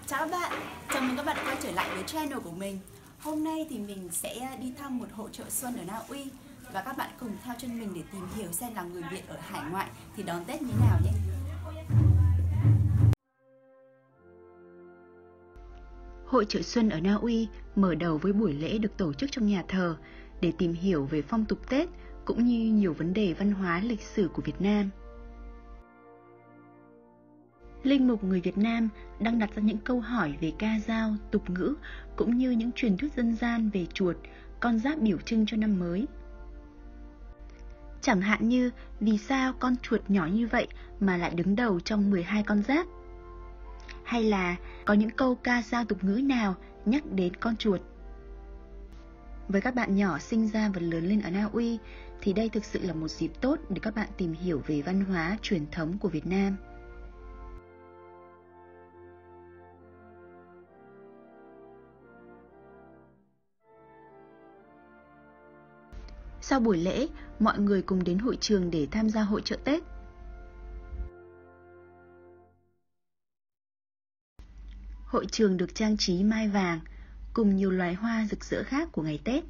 Chào các bạn, chào mừng các bạn đã quay trở lại với channel của mình. Hôm nay thì mình sẽ đi thăm một hội chợ xuân ở Na Uy và các bạn cùng theo chân mình để tìm hiểu xem là người Việt ở hải ngoại thì đón Tết như nào nhé. Hội chợ xuân ở Na Uy mở đầu với buổi lễ được tổ chức trong nhà thờ để tìm hiểu về phong tục Tết cũng như nhiều vấn đề văn hóa lịch sử của Việt Nam. Linh mục người Việt Nam đang đặt ra những câu hỏi về ca dao, tục ngữ cũng như những truyền thuyết dân gian về chuột, con giáp biểu trưng cho năm mới. Chẳng hạn như vì sao con chuột nhỏ như vậy mà lại đứng đầu trong 12 con giáp? Hay là có những câu ca dao tục ngữ nào nhắc đến con chuột? Với các bạn nhỏ sinh ra và lớn lên ở Na Uy thì đây thực sự là một dịp tốt để các bạn tìm hiểu về văn hóa truyền thống của Việt Nam. Sau buổi lễ, mọi người cùng đến hội trường để tham gia hội chợ Tết. Hội trường được trang trí mai vàng cùng nhiều loài hoa rực rỡ khác của ngày Tết.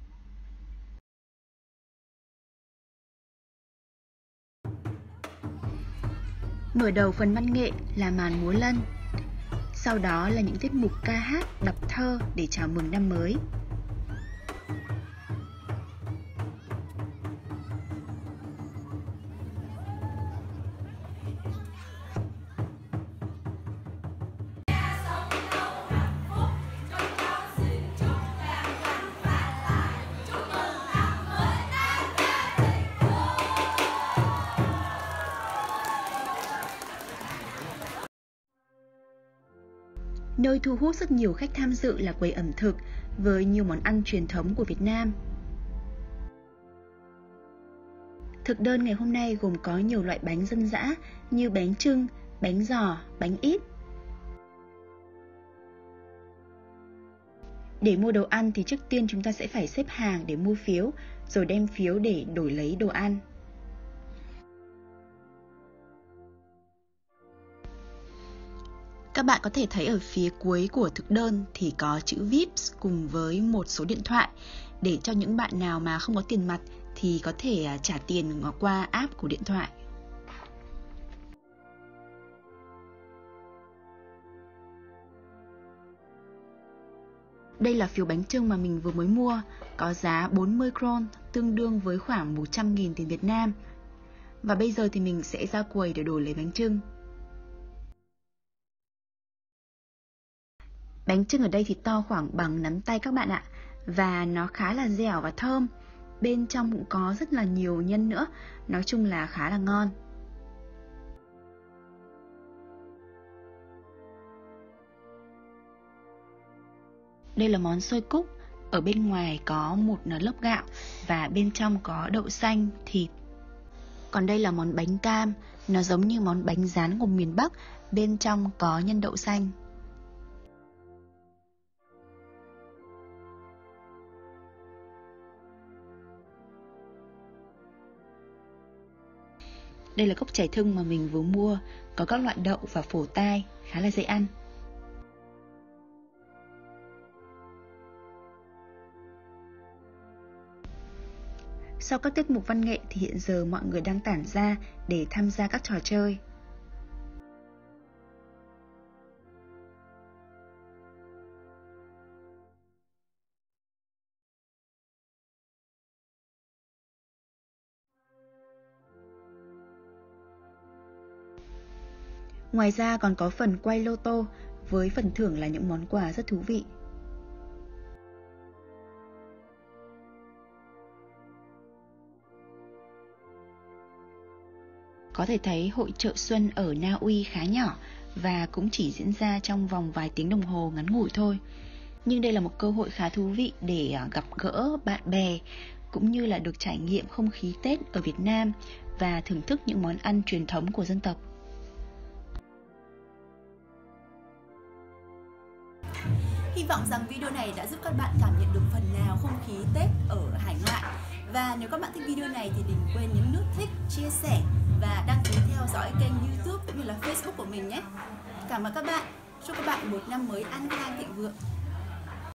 Mở đầu phần văn nghệ là màn múa lân. Sau đó là những tiết mục ca hát, đọc thơ để chào mừng năm mới. Nơi thu hút rất nhiều khách tham dự là quầy ẩm thực với nhiều món ăn truyền thống của Việt Nam. Thực đơn ngày hôm nay gồm có nhiều loại bánh dân dã như bánh chưng, bánh giò, bánh ít. Để mua đồ ăn thì trước tiên chúng ta sẽ phải xếp hàng để mua phiếu, rồi đem phiếu để đổi lấy đồ ăn. Các bạn có thể thấy ở phía cuối của thực đơn thì có chữ VIPS cùng với một số điện thoại để cho những bạn nào mà không có tiền mặt thì có thể trả tiền qua app của điện thoại. Đây là phiếu bánh chưng mà mình vừa mới mua, có giá 40 kron, tương đương với khoảng 100.000 tiền Việt Nam. Và bây giờ thì mình sẽ ra quầy để đổi lấy bánh chưng. Bánh chưng ở đây thì to khoảng bằng nắm tay các bạn ạ. Và nó khá là dẻo và thơm. Bên trong cũng có rất là nhiều nhân nữa. Nói chung là khá là ngon. Đây là món xôi cúc. Ở bên ngoài có một lớp gạo và bên trong có đậu xanh, thịt. Còn đây là món bánh cam. Nó giống như món bánh rán của miền Bắc. Bên trong có nhân đậu xanh. Đây là cốc chè thưng mà mình vừa mua, có các loại đậu và phổ tai, khá là dễ ăn. Sau các tiết mục văn nghệ thì hiện giờ mọi người đang tản ra để tham gia các trò chơi. Ngoài ra còn có phần quay lô tô với phần thưởng là những món quà rất thú vị. Có thể thấy hội chợ xuân ở Na Uy khá nhỏ và cũng chỉ diễn ra trong vòng vài tiếng đồng hồ ngắn ngủi thôi. Nhưng đây là một cơ hội khá thú vị để gặp gỡ bạn bè cũng như là được trải nghiệm không khí Tết ở Việt Nam và thưởng thức những món ăn truyền thống của dân tộc. Hy vọng rằng video này đã giúp các bạn cảm nhận được phần nào không khí Tết ở hải ngoại. Và nếu các bạn thích video này thì đừng quên nhấn nút thích, chia sẻ và đăng ký theo dõi kênh YouTube cũng như là Facebook của mình nhé. Cảm ơn các bạn. Chúc các bạn một năm mới an khang thịnh vượng.